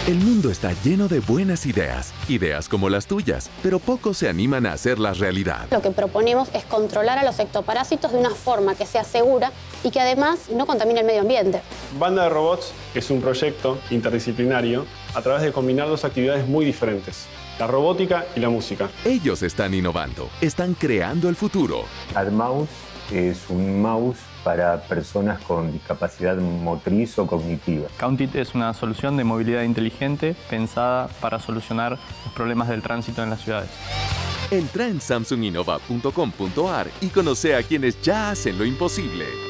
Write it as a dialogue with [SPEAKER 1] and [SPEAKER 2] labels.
[SPEAKER 1] El mundo está lleno de buenas ideas, ideas como las tuyas, pero pocos se animan a hacerlas realidad.
[SPEAKER 2] Lo que proponemos es controlar a los ectoparásitos de una forma que sea segura y que además no contamine el medio ambiente.
[SPEAKER 3] Banda de Robots es un proyecto interdisciplinario a través de combinar dos actividades muy diferentes: la robótica y la música.
[SPEAKER 1] Ellos están innovando, están creando el futuro.
[SPEAKER 4] AdMouse es un mouse para personas con discapacidad motriz o cognitiva.
[SPEAKER 5] Countit es una solución de movilidad inteligente pensada para solucionar los problemas del tránsito en las ciudades.
[SPEAKER 1] Entra en samsunginnova.com.ar y conoce a quienes ya hacen lo imposible.